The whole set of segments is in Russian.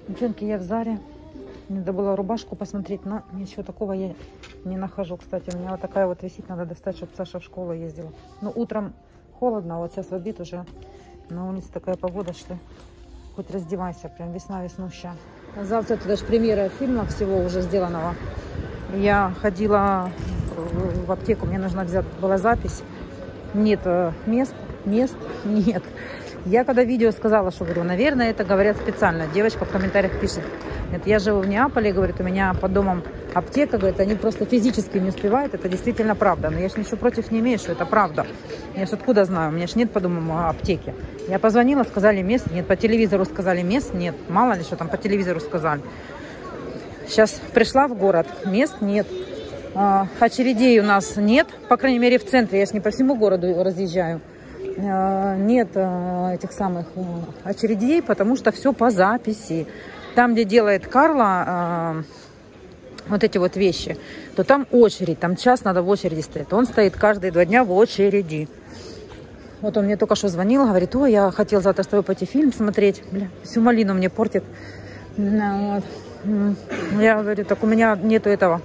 Девчонки, я в Заре. Надо было рубашку посмотреть, но ничего такого я не нахожу. Кстати, у меня вот такая вот висит, надо достать, чтобы Саша в школу ездила. Ну, утром холодно, а вот сейчас в обед уже на улице такая погода, что хоть раздевайся, прям весна веснущая. Завтра это даже премьера фильма всего уже сделанного. Я ходила в аптеку, мне нужна взять, была запись. Нет мест нет. Я когда видео сказала, что говорю, наверное, это говорят специально. Девочка в комментариях пишет, нет, я живу в Неаполе, говорит, у меня под домом аптека, говорит, они просто физически не успевают, это действительно правда. Но я же ничего против не имею, что это правда. Я же откуда знаю, у меня же нет под домом аптеки. Я позвонила, сказали, мест нет, по телевизору сказали, мест нет. Мало ли, что там по телевизору сказали. Сейчас пришла в город, мест нет. Очередей у нас нет, по крайней мере в центре, я же не по всему городу разъезжаю. Нет этих самых очередей, потому что все по записи. Там, где делает Карла вот эти вот вещи, то там очередь, там час надо в очереди стоять. Он стоит каждые 2 дня в очереди. Вот он мне только что звонил, говорит, ой, я хотел завтра с тобой пойти фильм смотреть. Бля, всю малину мне портит. Вот. Я говорю, так у меня нету этого.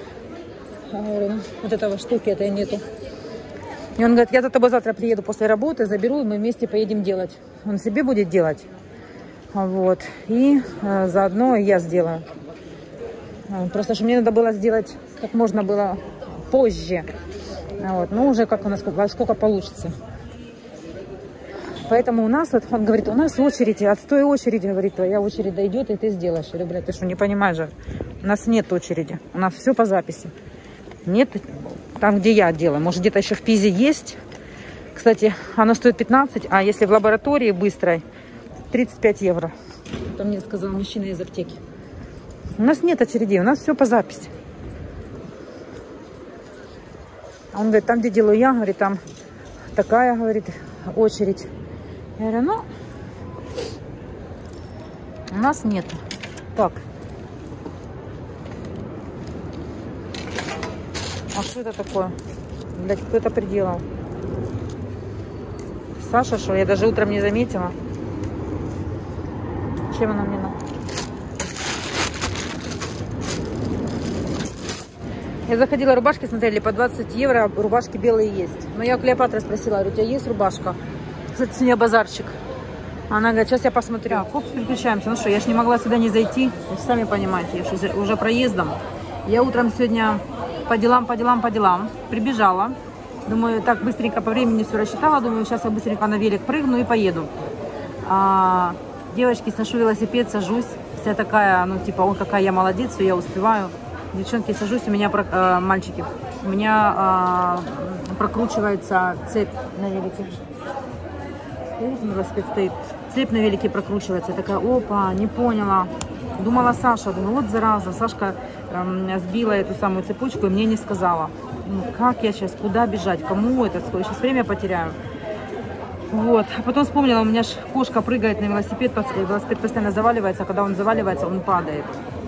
Вот этого штуки этой нету. И он говорит, я за тобой завтра приеду после работы, заберу, и мы вместе поедем делать. Он себе будет делать. Вот. И заодно я сделаю. Просто что мне надо было сделать как можно было позже. Вот. Ну, уже как у нас, сколько получится. Поэтому у нас, вот он говорит, у нас очередь, отстой очереди, говорит, твоя очередь дойдет, и ты сделаешь. Я говорю, блядь, ты что, не понимаешь же? У нас нет очереди, у нас все по записи. Нет, там, где я делаю. Может, где-то еще в Пизе есть. Кстати, оно стоит 15, а если в лаборатории быстрой, 35 евро. Это мне сказал мужчина из аптеки. У нас нет очередей, у нас все по записи. А он говорит, там, где делаю я, говорит, там такая, говорит, очередь. Я говорю, ну, у нас нет. Так. А что это такое? Блядь, кто это приделал? Саша, что? Я даже утром не заметила. Чем она мне надо? Я заходила, рубашки смотрели, по 20 евро рубашки белые есть. Но я у Клеопатры спросила, говорю, у тебя есть рубашка? Кстати, сегодня базарчик. Она говорит, сейчас я посмотрю. Хоп, переключаемся. Ну что, я ж не могла сюда не зайти. Вы сами понимаете, я же уже проездом. Я утром сегодня по делам прибежала. Думаю, так быстренько по времени все рассчитала. Думаю, сейчас я быстренько на велик прыгну и поеду. Девочки, сношу велосипед, сажусь. Вся такая, ну типа, ой, какая я молодец, все я успеваю. Девчонки, сажусь, у меня, мальчики, у меня прокручивается цепь на велике. Велосипед стоит. Цепь на велике прокручивается. Я такая, опа, не поняла. Думала Саша, думаю, вот зараза. Сашка сбила эту самую цепочку и мне не сказала. Ну, как я сейчас, куда бежать, кому это, сейчас время потеряю. Вот. А потом вспомнила, у меня ж кошка прыгает на велосипед, велосипед постоянно заваливается, а когда он заваливается, он падает.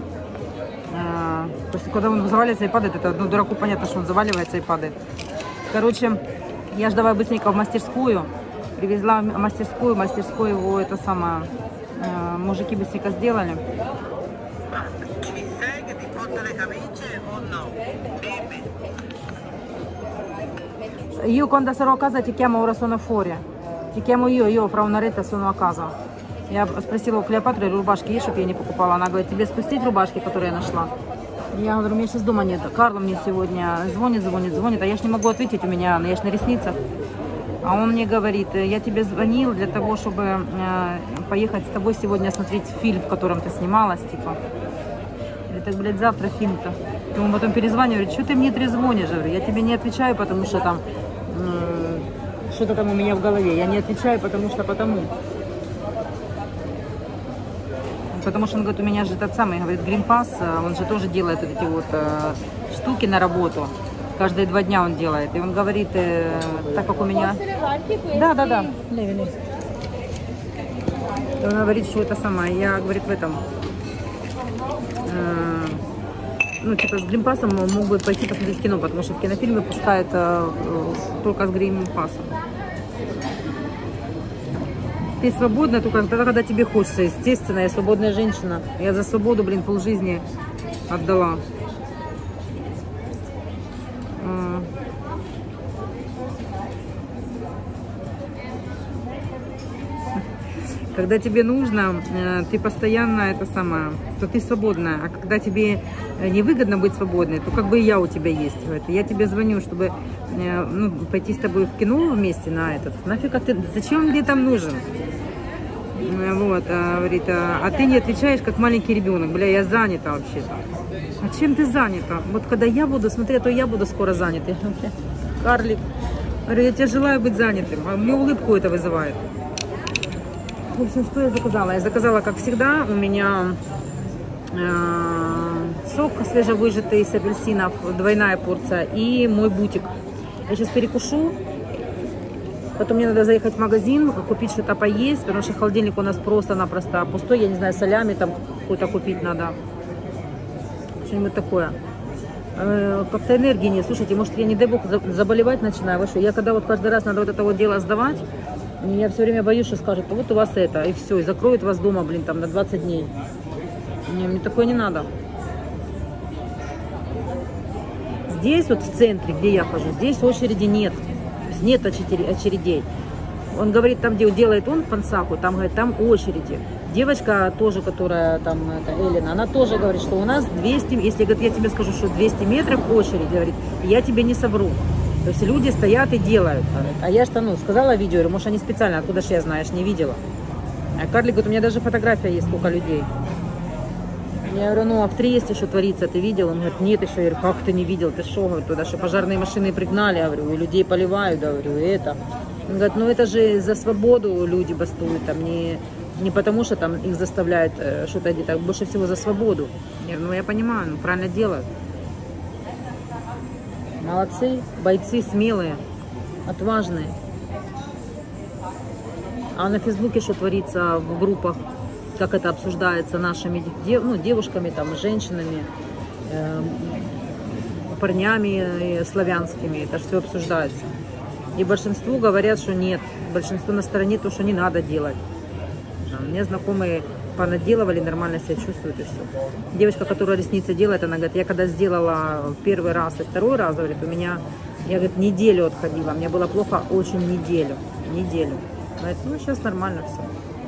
То есть, когда он заваливается и падает, это ну, дураку понятно, что он заваливается и падает. Короче, я ж давай быстренько в мастерскую. Привезла в мастерскую его это самое, мужики быстренько сделали. Io quando sarò a casa ti chiamo, ora sono fuori. Ti chiamo io fra un'oretta sono a casa. Я спросила у Клеопатры, рубашки есть, чтобы я не покупала. Она говорит, тебе спустить рубашки, которые я нашла? Я говорю, у меня сейчас дома нет. Карла мне сегодня звонит, а я ж не могу ответить, у меня, я ж на ресницах. А он мне говорит, я тебе звонил для того, чтобы поехать с тобой сегодня смотреть фильм, в котором ты снималась, типа. Я так, блядь, завтра фильм-то. Ему потом перезваниваю, говорит, что ты мне трезвонишь? Говорю, я тебе не отвечаю, потому что там что-то там у меня в голове. Я не отвечаю, потому что потому. Потому что он говорит, у меня же тот самый, говорит, Гринпасс, он же тоже делает вот эти вот штуки на работу. Каждые 2 дня он делает. И он говорит, так как у меня... Да. Он говорит, что это самое. Я, говорит, в этом... ну, типа, с Гринпассом могут пойти посмотреть кино, потому что в кинофильмы пускают только с Гринпассом. Ты свободна только тогда, когда тебе хочется. Естественно, я свободная женщина. Я за свободу, блин, полжизни отдала. Когда тебе нужно, ты постоянно это самое, то ты свободная. А когда тебе невыгодно быть свободной, то как бы и я у тебя есть. Я тебе звоню, чтобы ну, пойти с тобой в кино вместе на этот. Нафиг, ты, зачем мне там нужен? Вот, говорит, а ты не отвечаешь, как маленький ребенок. Бля, я занята вообще-то. А чем ты занята? Вот когда я буду смотреть, то я буду скоро занята. Карлик, говорю, я тебе желаю быть занятым. А мне улыбку это вызывает. В общем, что я заказала? Я заказала, как всегда, у меня сок свежевыжатый с апельсинов, двойная порция, и мой бутик. Я сейчас перекушу, потом мне надо заехать в магазин, купить что-то поесть, потому что холодильник у нас просто-напросто пустой, я не знаю, солями там какой-то купить надо, что-нибудь такое. Как-то энергии нет. Слушайте, может, я, не дай бог, заболевать начинаю. Вы что? Я когда вот каждый раз надо вот это вот дело сдавать, я все время боюсь, что скажут, вот у вас это, и все, и закроют вас дома, блин, там на 20 дней. Мне такое не надо. Здесь вот в центре, где я хожу, здесь очереди нет. Нет очередей. Он говорит, там, где делает он пансаку, там, говорит, там очереди. Девочка тоже, которая там, это, Элина, она тоже говорит, что у нас 200, если, говорит, я тебе скажу, что 200 метров очередь, говорит, я тебе не совру. То есть люди стоят и делают. А я что, ну, сказала видео, или, может, они специально, откуда же я знаю, я ж не видела. А Карлик говорит, у меня даже фотография есть, сколько людей. Я говорю, ну, а в Триесте что творится, ты видел? Он говорит, нет еще. Я говорю, как ты не видел, ты что? Говорит, туда что пожарные машины пригнали, я говорю, и людей поливают, я говорю, и это. Он говорит, ну, это же за свободу люди бастуют, там, не потому, что там их заставляют что-то делать, а больше всего за свободу. Я говорю, ну, я понимаю, ну, правильно делают. Молодцы, бойцы смелые, отважные. А на Фейсбуке что творится в группах, как это обсуждается нашими девушками, там, женщинами, парнями славянскими, это все обсуждается. И большинству говорят, что нет, большинство на стороне то, что не надо делать. Мне знакомые понаделывали, нормально себя чувствуют и все. Девочка, которая ресницы делает, она говорит, я когда сделала первый раз и второй раз, говорит, у меня, я, говорит, неделю отходила, мне было плохо очень неделю. Говорит, ну, сейчас нормально все.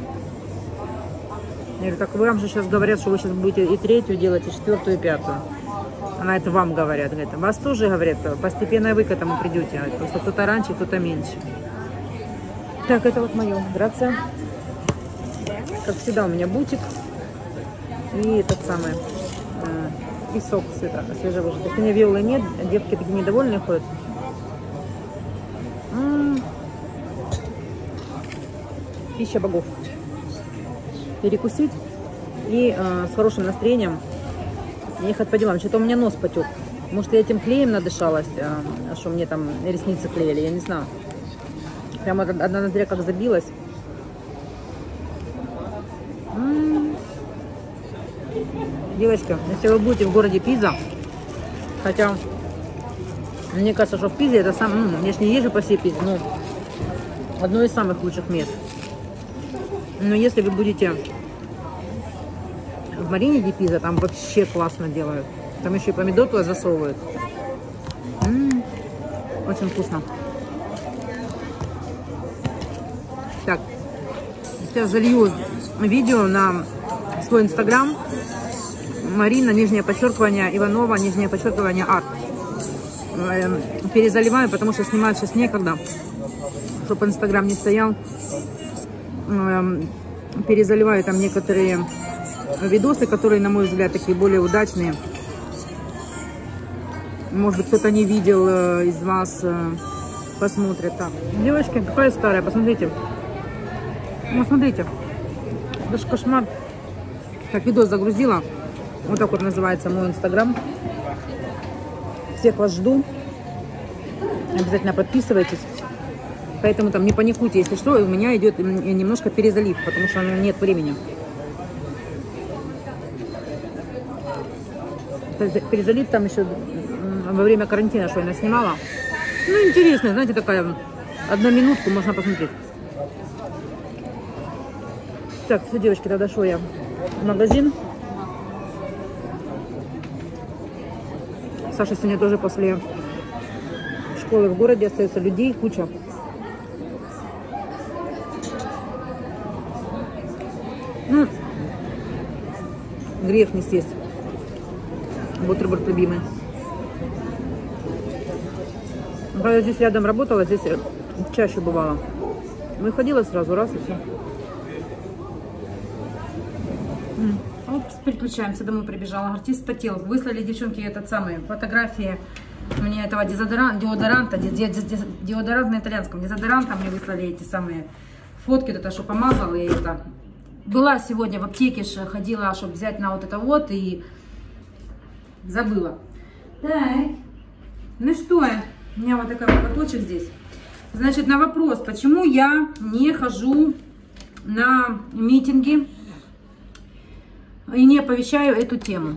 Я говорю, так вам же сейчас говорят, что вы сейчас будете и третью делать, и четвертую, и пятую. Она это вам говорят, говорит, вас тоже говорят, постепенно вы к этому придете, просто кто-то раньше, кто-то меньше. Так, это вот мое, грация. Как всегда у меня бутик и этот самый, и сок свежевыжатый. У меня виолы нет, девки такие недовольные ходят. Пища богов. Перекусить и с хорошим настроением ехать по делам. Что-то у меня нос потек. Может, я этим клеем надышалась, что мне там ресницы клеили, я не знаю. Прямо одна ноздря как забилась. Девочки, если вы будете в городе Пиза, хотя мне кажется, что в Пизе это я ж не езжу по всей Пизе, но одно из самых лучших мест. Но если вы будете в Марине ди Пиза, там вообще классно делают. Там еще и помидор туда засовывают. Очень вкусно. Так, сейчас залью видео на свой инстаграм. Марина, нижнее подчеркивание, Иванова, нижнее подчеркивание, арт. Перезаливаю, потому что снимать сейчас некогда, чтобы инстаграм не стоял. Перезаливаю там некоторые видосы, которые, на мой взгляд, такие более удачные. Может быть, кто-то не видел из вас, посмотрит. Так, девочки, какая старая, посмотрите. Ну, смотрите, это ж кошмар. Так, видос загрузила. Вот так вот называется мой инстаграм. Всех вас жду. Обязательно подписывайтесь. Поэтому там не паникуйте, если что, у меня идет немножко перезалив, потому что нет времени. Перезалив там еще во время карантина, что я наснимала. Ну, интересно, знаете, такая, одну минутку можно посмотреть. Так, все, девочки, тогда шел я в магазин. Саша сегодня тоже после школы в городе, остается людей куча. Ну, грех не съесть. Бутерброд любимый. Когда я здесь рядом работала, здесь чаще бывало. Выходила сразу, раз и все. Оп, переключаемся, домой прибежала. Артист потел. Выслали девчонки этот самый фотографии мне этого деодоранта на итальянском дезодоранта мне выслали эти самые фотки, это что помазала и это. Была сегодня в аптеке, ходила, чтобы взять на вот это вот и забыла. Так, ну что, у меня вот такой платочек здесь. Значит, на вопрос, почему я не хожу на митинги и не оповещаю эту тему.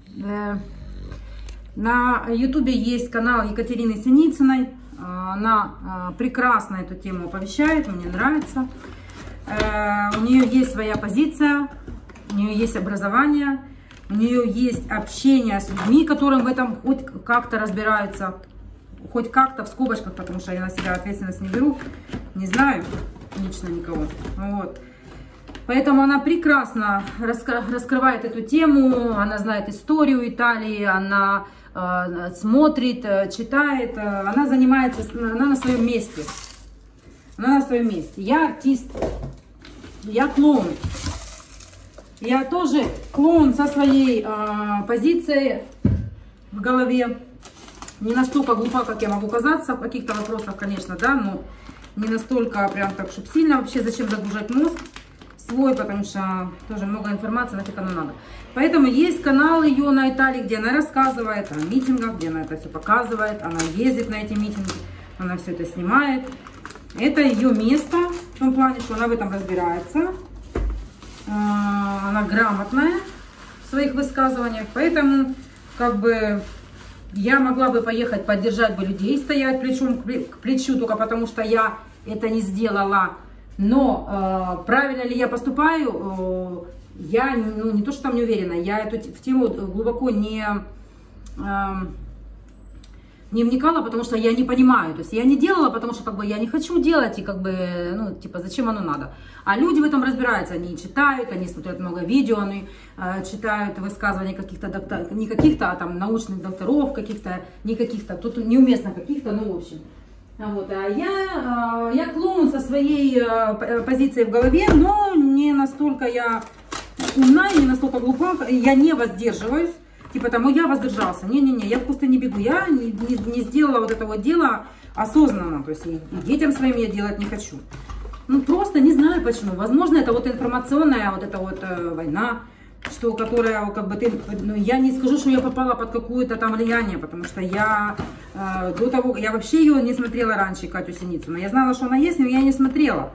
На ютубе есть канал Екатерины Синицыной. Она прекрасно эту тему оповещает, мне нравится. У нее есть своя позиция, у нее есть образование, у нее есть общение с людьми, которым в этом хоть как-то разбираются. Хоть как-то в скобочках, потому что я на себя ответственность не беру. Не знаю лично никого. Вот. Поэтому она прекрасно раскрывает эту тему, она знает историю Италии, она смотрит, читает, она занимается, она на своем месте. Она на своем месте. Я артист, я клоун. Я тоже клоун со своей позицией в голове. Не настолько глупа, как я могу казаться в каких-то вопросах, конечно, да, но не настолько прям так, чтобы сильно вообще зачем загружать мозг свой, потому что тоже много информации, нафиг оно надо. Поэтому есть канал ее на Италии, где она рассказывает о митингах, где она это все показывает, она ездит на эти митинги, она все это снимает. Это ее место, в том плане, что она в этом разбирается, она грамотная в своих высказываниях, поэтому как бы я могла бы поехать поддержать бы людей, стоять плечом к плечу, только потому что я это не сделала. Но правильно ли я поступаю, я не то что там не уверена, я эту в тему глубоко не вникала, потому что я не понимаю. То есть я не делала, потому что как бы я не хочу делать, и как бы, ну, типа, зачем оно надо. А люди в этом разбираются, они читают, они смотрят много видео, они читают высказывания каких-то докторов, не каких-то, а там научных докторов, каких-то, не каких-то, тут неуместно каких-то, ну, в общем. Вот, а я клоун со своей позицией в голове, но не настолько я умна, не настолько глупа, я не воздерживаюсь. Типа тому я воздержался. Не-не-не, я в кусты не бегу. Я не сделала вот этого дела осознанно. То есть и детям своим я делать не хочу. Ну просто не знаю почему. Возможно, это вот информационная вот эта вот война, что которая как бы ты, ну, я не скажу, что я попала под какое-то там влияние, потому что я до того, я вообще ее не смотрела раньше, Катю Синицыну. Я знала, что она есть, но я не смотрела.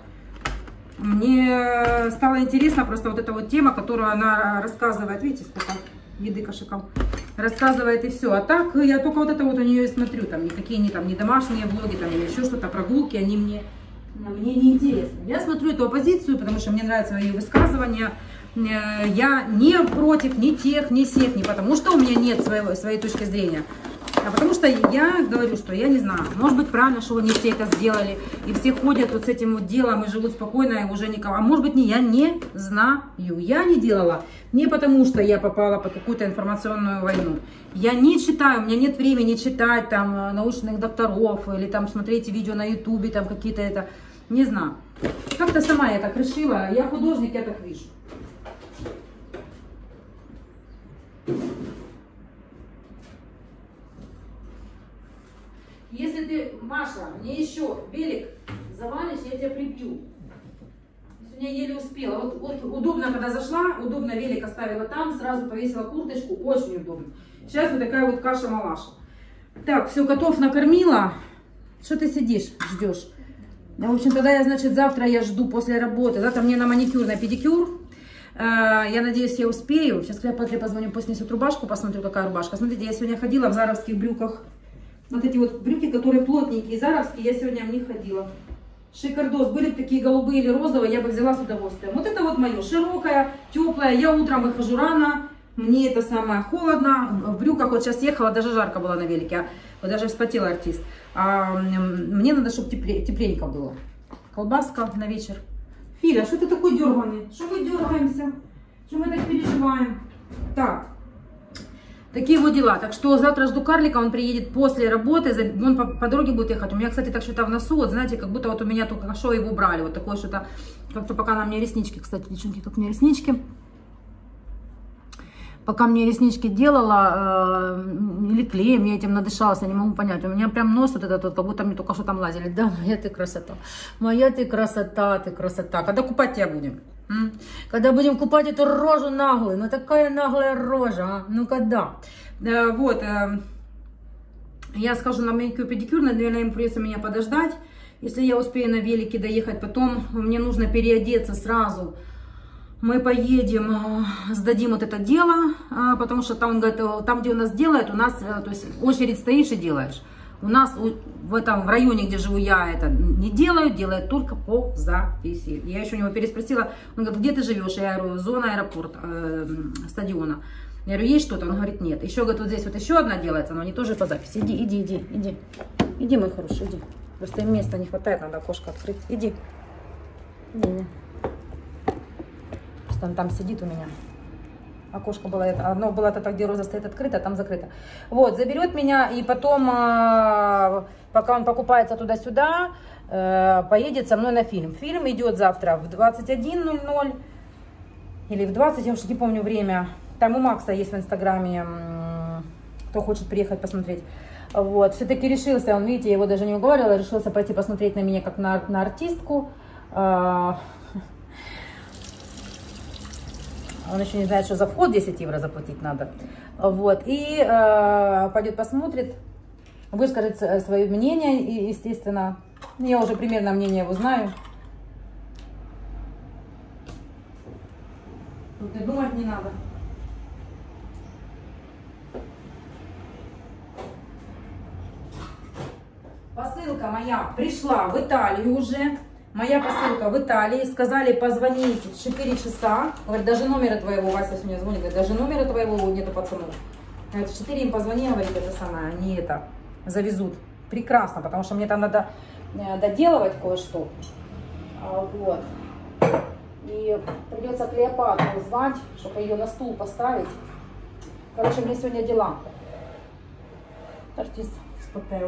Мне стало интересно просто вот эта вот тема, которую она рассказывает. Видите, сколько еды кошаков рассказывает и все. А так я только вот это вот у нее и смотрю. Там никакие не домашние влоги, там или еще что-то, прогулки, они мне не интересны. Я смотрю эту оппозицию, потому что мне нравятся ее высказывания. Я не против ни тех, ни сех, не потому что у меня нет своей точки зрения, а потому что я говорю, что я не знаю. Может быть, правильно, что они все это сделали, и все ходят вот с этим вот делом и живут спокойно, и уже никого. А может быть, я не знаю. Я не делала не потому, что я попала под какую-то информационную войну. Я не читаю, у меня нет времени читать там научных докторов или там смотреть видео на ютубе, там какие-то это. Не знаю. Как-то сама я так решила. Я художник, я так вижу. Если ты, Маша, мне еще велик завалишь, я тебя прибью. Сегодня еле успела. Вот удобно, когда зашла, удобно велик оставила там, сразу повесила курточку, очень удобно. Сейчас вот такая вот каша-малаша. Так, все, котов накормила. Что ты сидишь, ждешь? В общем, тогда я, значит, завтра я жду после работы. Завтра мне на маникюр, на педикюр. Я надеюсь, я успею. Сейчас Клеопатре позвоню, пусть несут рубашку, посмотрю, какая рубашка. Смотрите, я сегодня ходила в заровских брюках. Вот эти вот брюки, которые плотненькие, заровские, я сегодня в них ходила. Шикардос. Были бы такие голубые или розовые, я бы взяла с удовольствием. Вот это вот мое, широкое, теплое. Я утром выхожу рано, мне это самое холодно. В брюках вот сейчас ехала, даже жарко было на велике. Вот даже вспотел артист. Мне надо, чтобы тепленько было. Колбаска на вечер. Филя, что ты такой дерганый? Что мы дергаемся? Что мы так переживаем? Так. Такие вот дела. Так что завтра жду карлика, он приедет после работы, он по дороге будет ехать. У меня, кстати, так что-то в носу, вот знаете, как будто вот у меня только что его брали. Вот такое что-то, как-то пока на мне реснички, кстати, девчонки, как мне реснички. Пока мне реснички делала, или клеем, я этим надышалась, я не могу понять. У меня прям нос вот этот, вот, как будто мне только что там лазили. Да, моя ты красота. Моя ты красота, ты красота. Когда купать тебя будем? Когда будем купать эту рожу наглую? Ну такая наглая рожа, а? Ну когда? Вот, я схожу на маникюр-педикюр, наверное, им придется меня подождать. Если я успею на велике доехать, потом мне нужно переодеться сразу. Мы поедем, сдадим вот это дело, потому что там, говорит, там, где у нас делают, у нас, то есть очередь стоишь и делаешь. У нас в этом районе, где живу я, это не делают, делают только по записи. Я еще у него переспросила, он говорит, где ты живешь? Я говорю, зона аэропорт, стадиона. Я говорю, есть что-то? Он говорит, нет. Еще, говорит, вот здесь вот еще одна делается, но они тоже по записи. Иди, мой хороший, иди. Просто им места не хватает, надо окошко открыть. Иди. Просто он там сидит у меня. Окошко было это, одно было это, где роза стоит открыто, а там закрыто. Вот, заберет меня, и потом, пока он покупается туда-сюда, поедет со мной на фильм. Фильм идет завтра в 21:00 или в 20, я уж не помню время. Там у Макса есть в Инстаграме, кто хочет приехать посмотреть. Вот, все-таки решился, он, видите, я его даже не уговаривала, решился пойти посмотреть на меня как на артистку. Он еще не знает, что за вход 10 евро заплатить надо. Вот. И пойдет посмотрит, выскажет свое мнение, естественно. Я уже примерно мнение его знаю. Тут и думать не надо. Посылка моя пришла в Италию уже. Моя посылка в Италии. Сказали позвонить в 4 часа. Говорит, даже номера твоего, Вася сегодня звонит, говорит, даже номера твоего нету, пацанов. Говорит, в 4 им позвони, говорит, это самое, они это завезут. Прекрасно, потому что мне там надо доделывать кое-что. Вот. И придется Клеопатру звать, чтобы ее на стул поставить. Короче, мне сегодня дела. Артист спотел.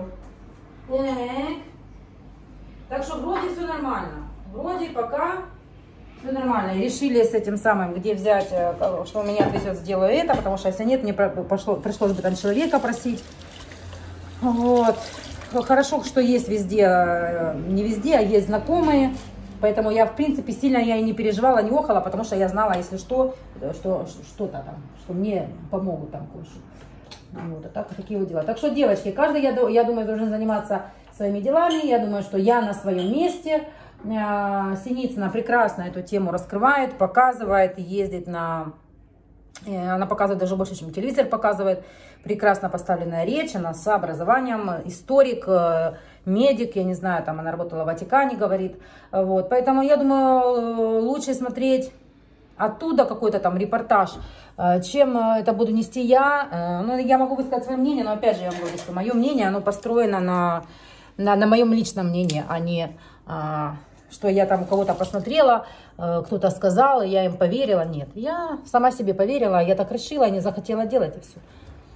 Так что вроде все нормально. Вроде пока все нормально. И решили с этим самым, где взять, что меня отвезет, сделаю это, потому что если нет, мне пришлось бы там человека просить. Вот. Хорошо, что есть везде, не везде, а есть знакомые. Поэтому я, в принципе, сильно я и не переживала, не охала, потому что я знала, если что-то там, что мне помогут там кое-что. Вот, а так, такие вот дела. Так что, девочки, каждый, я думаю, должен заниматься своими делами. Я думаю, что я на своем месте. Синицына прекрасно эту тему раскрывает, показывает, ездит на... Она показывает даже больше, чем телевизор показывает. Прекрасно поставленная речь, она с образованием, историк, медик, я не знаю, там она работала в Ватикане, говорит. Вот, поэтому я думаю, лучше смотреть оттуда какой-то там репортаж, чем это буду нести я. Ну, я могу высказать свое мнение, но опять же я вам говорю, что мое мнение, оно построено на моем личном мнении, а не что я там у кого-то посмотрела, кто-то сказал, и я им поверила. Нет, я сама себе поверила, я так решила, не захотела делать, и все.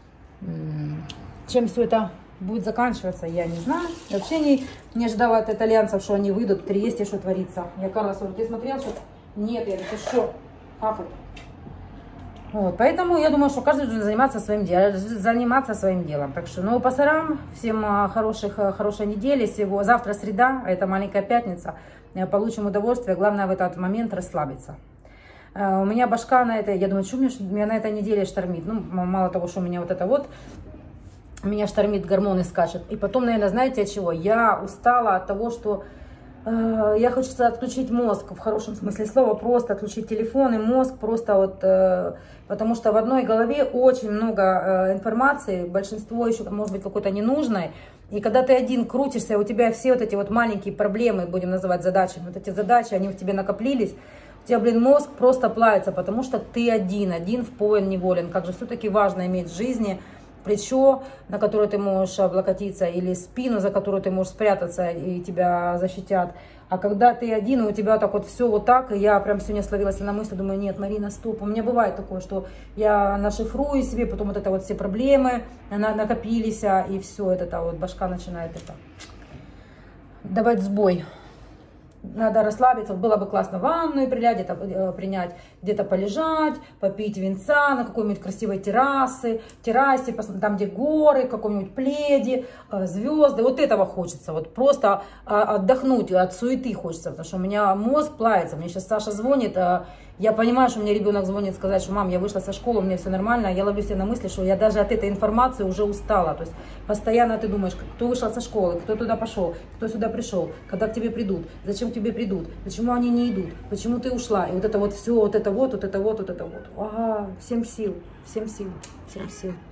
Чем все это будет заканчиваться, я не знаю. Я вообще не ожидала от итальянцев, что они выйдут, Триесте, что творится. Я Карлосу говорю, ты смотрел, что... Нет, я говорю, ты что? Как это? Вот, поэтому я думаю, что каждый должен заниматься своим делом. Так что, ну, пасарам, всем хорошей недели. Завтра среда, а это маленькая пятница. Получим удовольствие. Главное в этот момент расслабиться. У меня башка на этой, я думаю, что меня на этой неделе штормит. Ну, мало того, что у меня вот это вот, меня штормит, гормоны скачут. И потом, наверное, знаете от чего? Я устала от того, что Я хочу отключить мозг, в хорошем смысле слова, просто отключить телефон и мозг, просто вот, потому что в одной голове очень много информации, большинство еще, может быть, какой-то ненужной, и когда ты один крутишься, у тебя все вот эти вот маленькие проблемы, будем называть задачами, вот эти задачи, они в тебе накоплились, у тебя, блин, мозг просто плавится, потому что ты один в полон неволен, как же все-таки важно иметь в жизни плечо, на которое ты можешь облокотиться, или спину, за которую ты можешь спрятаться, и тебя защитят. А когда ты один, и у тебя так вот все вот так, и я прям сегодня словилась на мысли, думаю, нет, Марина, стоп. У меня бывает такое, что я нашифрую себе, потом вот это вот все проблемы накопились, и все, это вот башка начинает это давать сбой. Надо расслабиться, было бы классно ванную принять, где-то полежать, попить винца на какой-нибудь красивой террасе, там, где горы, в каком-нибудь пледе, звезды. Вот этого хочется, вот просто отдохнуть, от суеты хочется, потому что у меня мозг плавится. Мне сейчас Саша звонит, я понимаю, что мне ребенок звонит сказать, что мам, я вышла со школы, у меня все нормально, я ловлю себя на мысли, что я даже от этой информации уже устала. То есть постоянно ты думаешь, кто вышел со школы, кто туда пошел, кто сюда пришел, когда к тебе придут, зачем к тебе придут, почему они не идут, почему ты ушла. И вот это вот все, вот это вот. Ага, всем сил, всем сил, всем сил.